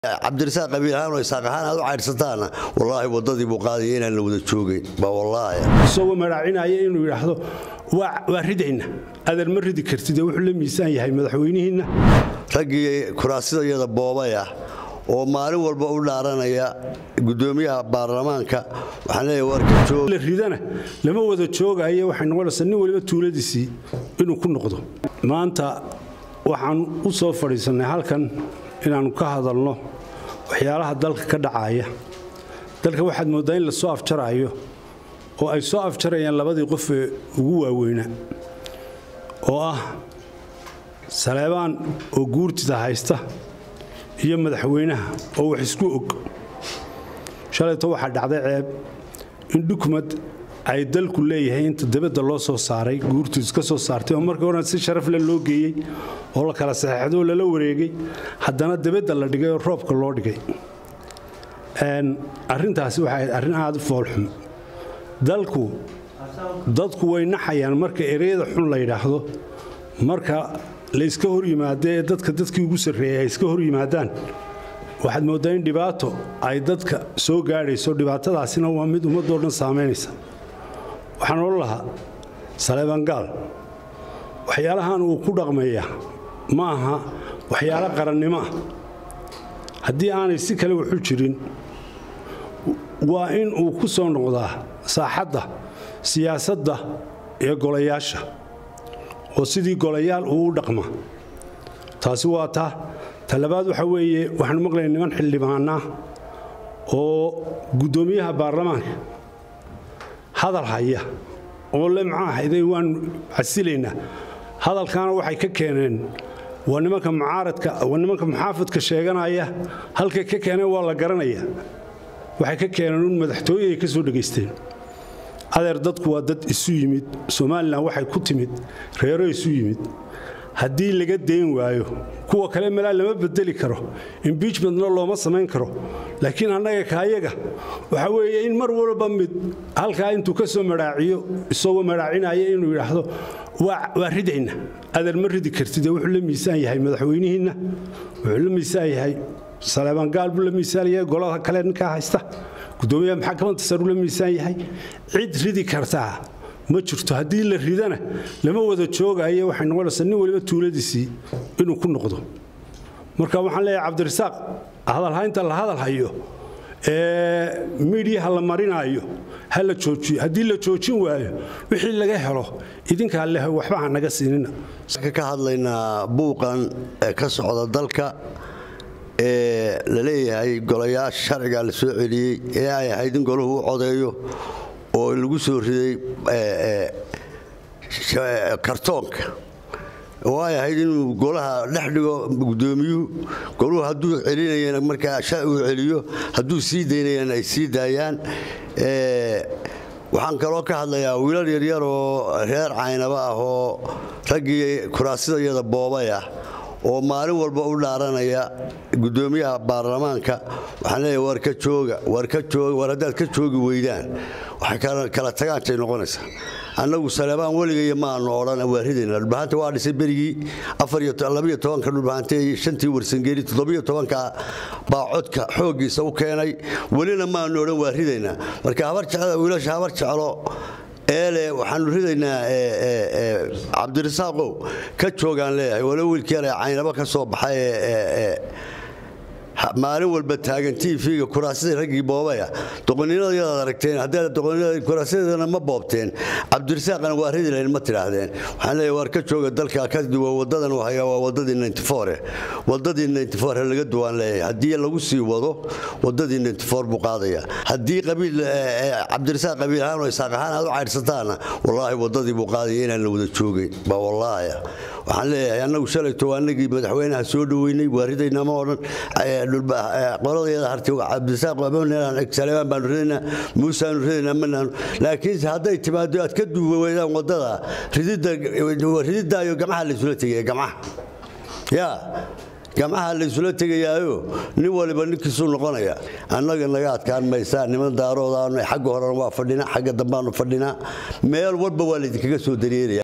cabdirasaaq qabiilhaan oo isaaqahaan aad u cayrsantaana wallaahi wadadii buu qaadayay inaan la wada joogin ba wallaahi isagoo maracinaya inuu yiraahdo waa ridayna adeer ma ridi kartid wuxuu la miisaan yahay madaxweynihiina ragii kuraasidayada boobaya oo maalin walba u dhaaranaya gudoomiyaha baarlamaanka waxaan leeyahay warka joog la ridana lama wada joogayo waxay noqonaysaa nin waliba tuuladiisii inuu ku noqdo maanta waxaan u soo fadhiisanay halkan inaanu ka hadalno waxyaalaha dalka ka dhacaya dalka waxaad moodaa in la soo afjarayo oo ay soo afjarayaan labadii qof ee ugu waaweynaa oo ah Saleebaan oo guurtida haysta iyo madaxweynaha oo wax isku og shalayto waxa dhacday ceeb in dukumad ay dalku leeyahay inta dibadda loo soo saaray guurtiis ka soo saartay oo markii hore si sharaf leh loo geeyay oo la kala saxeexdo la wareegay haddana dibadda la dhigay oo roobka loo dhigay arrintaasi waxay arrin aad u foolxum dadku way naxayaan marka ereyada xun la yiraahdo marka la iska hor yimaadee dadkii ugu sareeyay ay iska hor yimaadaan waxaad moodaa in dhibaato ay dadka soo gaarayso dhibaatadaasina waa mid ummadoo dhan saameynaysa waxaan oran lahaa Saleebaan Gaal waxyaalahan uu ku dhaqmaya ma aha waxyaalo qarannimo ah haddii aanay si kale wuxuu jirin waa in uu ku soo noqdaa saaxadda siyaasadda ee golayaasha oo sidii golayaal uu dhaqma taasi waa talabaad waxa weeye waxaan maqlaynaa niman xildhibaana oo gudoomiyaha baarlamaanka hadal haya oo la macaahiday waan casileynaa hadalkaana waxay ka keeneen waa nimanka mucaaradka waa nimanka muxaafadka sheeganaya halka ka keenay waa la garanaya waxay ka keeneen in madaxtooyada ka soo dhageysteen adeer dadku waa dad isu yimid Soomaaliland waxay ku timid reero isu yimid haddii laga deyn waayo kuwa kale malaa lama bedeli karo impeachmentna looma samayn karo laakiin annaga kaayaga waxa weeye in mar walba mid halka intuu ka soo maraaciyo isagoo maracinaya inuu yiraahdo waa ridayna adeer ma ridi kartid wuxuu la miisaan yahay madaxweynihiina wuxuu la miisaan yahay Saleebaan Gaal buu la miisaan yahay golaha kale ninka haysta gudoomiyaha maxkamadda sare la miisaan yahay cid ridi kartaa ma jirto haddii la ridana lama wada joogayo waxay noqonaysaa nin waliba tuuladiisii inuu ku noqdo marka waxaan leeyahay cabdirasaaq hadalhaynta la hadal hayo media la marinayo hala joojiyo haddii la joojin waayo wixii laga helo idinka leh waxba aan naga siinina ka hadlaynaa buuqan ka socda dalka la leeyahay golayaasha sharciga la soo celiyay ee ay ahayd in golahu u codeeyo oo lagu soo riday kartoonka oo ay ahayd inuu golaha dhex dhigo gudoomiyuhu goluhu hadduu celinayana markaa uu celiyo hadduu sii daynayana ay sii daayaan waxaan kaloo ka hadlayaa wiilal yaryar oo reer caynaba ah oo raggii kuraasidayada boobaya oo maalin walba u dhaaranaya gudoomiyaha baarlamaanka waxaan leeyahay war haddaad ka joogi weydaan waxay kala tagaantay noqonaysaa annagu Saleebaan weligeeya ma aanu odhan waa ridayna dhulbaanta waa dhisay berigii 12 dhulbaanta iyo 5tii warsangeeli 17 baa codka xoogiisa u keenay welina ma aanu odhan waa ridayna marka wiilasha habar jeclo eele waxaan ridaynaa cabdirasaaqow ka joogaan leeyahay wala wiilkii yar caynaba ka soo baxay maalin walba taagan TV-ga kuraasida raggii boobaya doqoninada aragteen haddii doqoninada kuraasidana ma boobteen cabdirasaaqna waa ridayn ma tiraahdeen waxaan leeyahay war ka jooga dalka ka duwa wadadan oo haya waa wadadii 94 laga duwan leeyahay haddii lagu sii wado wadadii 94 buu qaadaya haddii qabiil cabdirasaaq qabiilhaan oo isaaqahaan aad u cayrsantaana wallaahi wadadii buu qaadayay inaan la wada joogin ba wallaahi waxaan leeyahay annagu shalayto waanagii madaxweynaha soo dhaweynay waa ridaynaa ma odhan qoladayada hartay cabdirasaaq waabaan Saleebaan baan ridayna Muuse aan ridayna manaan laakiin hadday timaado aad ka duwaydaan wadada ridida iyo gamaha la isula tagay gamaha la isula tagayaayo nin waliba ninkiisu noqonaya annaga naga adkaan maysaa niman daaroodaan xagga hore waa fadhina xagga dambaanu fadhina meel walba waa la idinkaga soo dareeraya